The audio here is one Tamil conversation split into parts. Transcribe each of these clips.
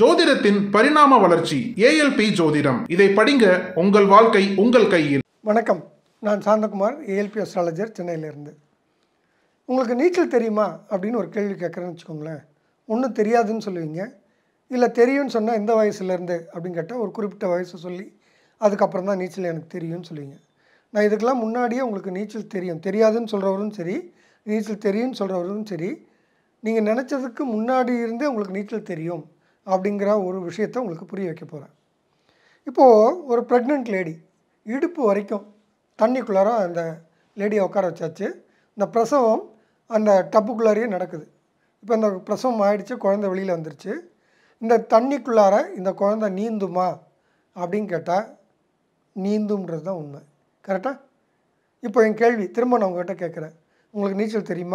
ஜோதிடத்தின் பரிணாம வளர்ச்சி ஏஎல்பி ஜோதிடம். இதை படிங்க, உங்கள் வாழ்க்கை உங்கள் கையில். வணக்கம், நான் சாந்தகுமார், ஏஎல்பி அஸ்ட்ராலஜர், சென்னையிலேருந்து. உங்களுக்கு நீச்சல் தெரியுமா அப்படின்னு ஒரு கேள்வி கேட்குறேன்னு வச்சுக்கோங்களேன். ஒன்றும் தெரியாதுன்னு சொல்லுவீங்க. இல்லை தெரியும்னு சொன்னால் எந்த வயசுலேருந்து அப்படின்னு கேட்டால் ஒரு குறிப்பிட்ட வயசு சொல்லி அதுக்கப்புறம் தான் நீச்சல் எனக்கு தெரியும்னு சொல்லுவீங்க. நான் இதுக்கெல்லாம் முன்னாடியே உங்களுக்கு நீச்சல் தெரியும், தெரியாதுன்னு சொல்கிறவரும் சரி, நீச்சல் தெரியும்னு சொல்கிறவரும் சரி, நீங்கள் நினச்சதுக்கு முன்னாடி இருந்தே உங்களுக்கு நீச்சல் தெரியும் அப்படிங்கிற ஒரு விஷயத்தை உங்களுக்கு புரிய வைக்க போகிறேன். இப்போது ஒரு ப்ரெக்னென்ட் லேடி, இடுப்பு வரைக்கும் தண்ணிக்குள்ளார அந்த லேடியை உட்கார வச்சாச்சு. இந்த பிரசவம் அந்த டப்புக்குள்ளாரையே நடக்குது. இப்போ இந்த பிரசவம் ஆகிடுச்சு, குழந்தை வெளியில் வந்துருச்சு. இந்த தண்ணிக்குள்ளார இந்த குழந்தை நீந்துமா அப்படின்னு கேட்டால் நீந்தும்ன்றது தான் உண்மை. கரெக்டாக? இப்போ என் கேள்வி திரும்ப நான் உங்கள்கிட்ட கேட்குறேன், உங்களுக்கு நீச்சல் தெரியுமா?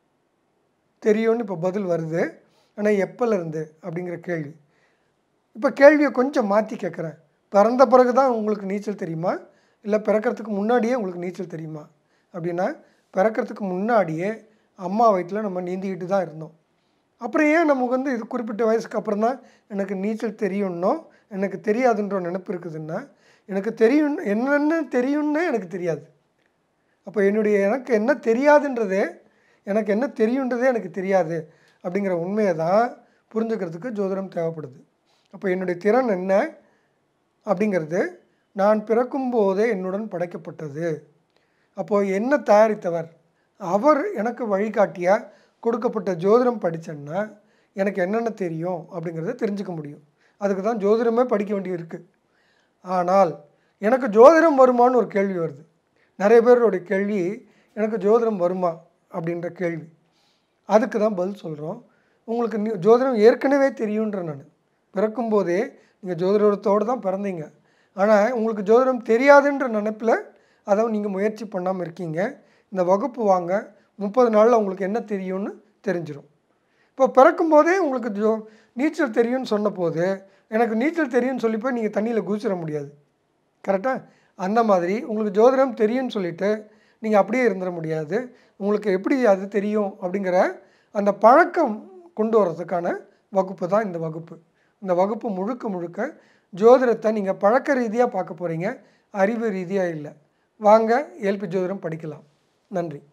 தெரியும்னு இப்போ பதில் வருது. ஆனால் எப்போலேருந்து அப்படிங்கிற கேள்வி. இப்போ கேள்வியை கொஞ்சம் மாற்றி கேட்குறேன். பிறந்த பிறகு தான் உங்களுக்கு நீச்சல் தெரியுமா, இல்லை பிறக்கிறதுக்கு முன்னாடியே உங்களுக்கு நீச்சல் தெரியுமா அப்படின்னா, பிறக்கிறதுக்கு முன்னாடியே அம்மா வயிற்றில் நம்ம நீந்திக்கிட்டு தான் இருந்தோம். அப்புறம் ஏன் நமக்கு இது குறிப்பிட்ட வயசுக்கு அப்புறம் தான் எனக்கு நீச்சல் தெரியும்னோ எனக்கு தெரியாதுன்ற நினைப்பு இருக்குதுன்னா, எனக்கு தெரியும், என்னென்ன தெரியும்னே எனக்கு தெரியாது. அப்போ எனக்கு என்ன தெரியாதுன்றதே, எனக்கு என்ன தெரியுன்றதே எனக்கு தெரியாது அப்படிங்கிற உண்மையை தான் புரிஞ்சுக்கிறதுக்கு ஜோதிடம் தேவைப்படுது. அப்போ என்னுடைய திறன் என்ன அப்படிங்கிறது, நான் பிறக்கும்போதே என்னுடன் படைக்கப்பட்டது. அப்போது என்ன தயாரித்தவர், அவர் எனக்கு வழிகாட்டியாக கொடுக்கப்பட்ட ஜோதிடம் படித்தேன்னா எனக்கு என்னென்ன தெரியும் அப்படிங்கிறத தெரிஞ்சுக்க முடியும். அதுக்கு தான் ஜோதிடமே படிக்க வேண்டியது இருக்குது. ஆனால் எனக்கு ஜோதிடம் வருமானு ஒரு கேள்வி வருது. நிறைய பேருடைய கேள்வி, எனக்கு ஜோதிடம் வருமா அப்படின்ற கேள்வி. அதுக்கு தான் பதில் சொல்கிறோம். உங்களுக்கு ஜோதிடம் ஏற்கனவே தெரியுன்ற நான் பிறக்கும்போதே நீங்கள் ஜோதிடத்தோடு தான் பிறந்தீங்க. ஆனால் உங்களுக்கு ஜோதிடம் தெரியாதுன்ற நினைப்பில் அதை நீங்கள் முயற்சி பண்ணாமல் இருக்கீங்க. இந்த வகுப்பு வாங்க, 30 நாளில் உங்களுக்கு என்ன தெரியும்னு தெரிஞ்சிடும். இப்போ பிறக்கும்போதே உங்களுக்கு நீச்சல் தெரியும்னு சொன்ன போது, எனக்கு நீச்சல் தெரியும்னு சொல்லி போய் நீங்கள் தண்ணியில் குதிச்சிட முடியாது. கரெக்டாக? அந்த மாதிரி உங்களுக்கு ஜோதிடம் தெரியும்னு சொல்லிவிட்டு நீங்கள் அப்படியே இருந்துட முடியாது. உங்களுக்கு எப்படி அது தெரியும் அப்படிங்கிற அந்த பழக்கம் கொண்டு வர்றதுக்கான வகுப்பு தான் இந்த வகுப்பு. இந்த வகுப்பு முழுக்க முழுக்க ஜோதிடத்தை நீங்கள் பழக்க ரீதியாக பார்க்க போகிறீங்க, அறிவு ரீதியாக இல்லை. வாங்க, ஏஎல்பி ஜோதிடம் படிக்கலாம். நன்றி.